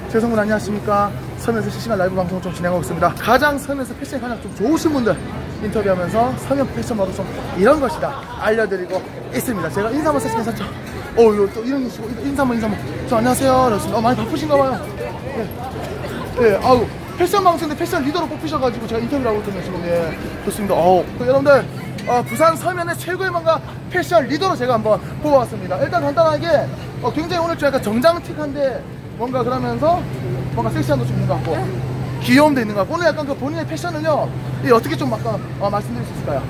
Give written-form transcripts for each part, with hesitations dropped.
재성분 안녕하십니까. 서면에서 실시간 라이브 방송을 좀 진행하고 있습니다. 가장 서면에서 패션이 가장 좀 좋으신 분들 인터뷰하면서 서면 패션으로 좀 이런 것이다 알려드리고 있습니다. 제가 인사 한번 했으면 살짝 이거 또 이런 게시고 인사 한번 저 안녕하세요 그렇습니다. 많이 바쁘신가봐요. 네, 아우 패션 방송인데 패션 리더로 뽑히셔가지고 제가 인터뷰를 하고 있거든요 지금. 예, 좋습니다. 여러분들 부산 서면의 최고의 뭔가 패션 리더로 제가 한번 뽑아왔습니다. 일단 간단하게 굉장히 오늘 좀 약간 정장틱한데 뭔가 그러면서 뭔가 섹시함도 좀 있는 것 같고 귀여움도 있는 것 같고, 오늘 약간 그 본인의 패션을요 어떻게 좀 아까 말씀드릴 수 있을까요?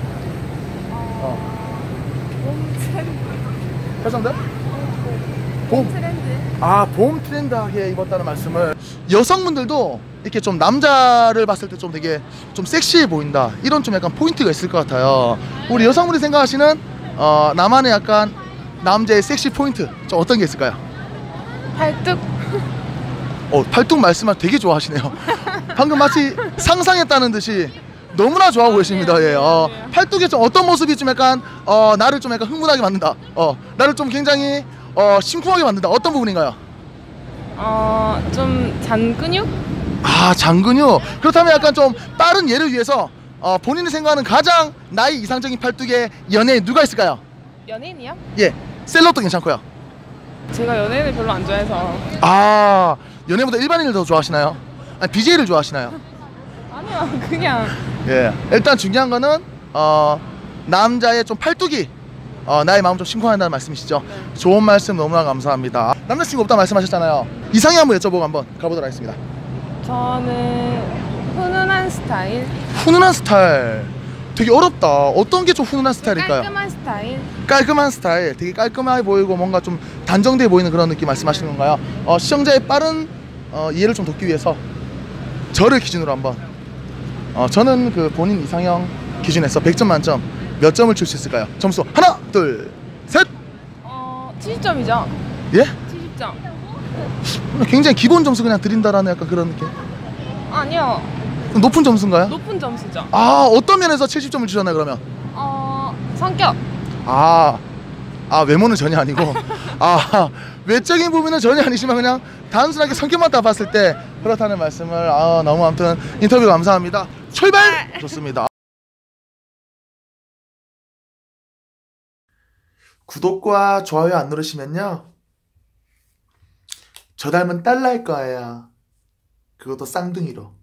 봄 트렌드. 패션들? 봄 트렌드. 봄 트렌드하게 입었다는 말씀을. 여성분들도 이렇게 좀 남자를 봤을 때 좀 되게 좀 섹시해 보인다 이런 좀 약간 포인트가 있을 것 같아요. 우리 여성분이 생각하시는 나만의 약간 남자의 섹시 포인트 좀 어떤 게 있을까요? 팔뚝. 팔뚝 말씀을 되게 좋아하시네요. 방금 마치 상상했다는 듯이 너무나 좋아하고 계십니다. 예. 팔뚝에 좀 어떤 모습이 좀 약간 나를 좀 약간 흥분하게 만든다, 나를 좀 굉장히 심쿵하게 만든다, 어떤 부분인가요? 좀 잔근육? 장근육. 그렇다면 약간 좀 다른 예를 위해서 본인이 생각하는 가장 나이 이상적인 팔뚝의 연예인 누가 있을까요? 연예인이요? 예, 셀럽도 괜찮고요. 제가 연예인을 별로 안 좋아해서. 연예인보다 일반인을 더 좋아하시나요? 아니 BJ를 좋아하시나요? 아니요, 그냥. 예, 일단 중요한 거는 남자의 좀 팔뚝이 나의 마음 좀 심쿵한다는 말씀이시죠? 네. 좋은 말씀 너무나 감사합니다. 남자친구 없다 말씀하셨잖아요. 이상형 한번 여쭤보고 한번 가보도록 하겠습니다. 저는 훈훈한 스타일. 훈훈한 스타일 되게 어렵다. 어떤 게 좀 훈훈한 스타일일까요? 깔끔한 스타일. 깔끔한 스타일, 되게 깔끔해 보이고 뭔가 좀 단정돼 보이는 그런 느낌 말씀하시는 건가요? 시청자의 빠른 이해를 좀 돕기 위해서 저를 기준으로 한번 저는 그 본인 이상형 기준에서 100점 만점 몇 점을 줄 수 있을까요? 점수 하나 둘 셋. 70점이죠? 예? 70점. 굉장히 기본 점수 그냥 드린다라는 약간 그런 느낌. 아니요, 높은 점수인가요? 높은 점수죠. 어떤 면에서 70점을 주셨나요 그러면? 성격. 외모는 전혀 아니고 외적인 부분은 전혀 아니지만 그냥 단순하게 성격만 다 봤을 때 그렇다는 말씀을. 너무 아무튼 인터뷰 감사합니다. 출발! 좋습니다. 구독과 좋아요 안 누르시면요 저 닮은 딸 날 거예요. 그것도 쌍둥이로.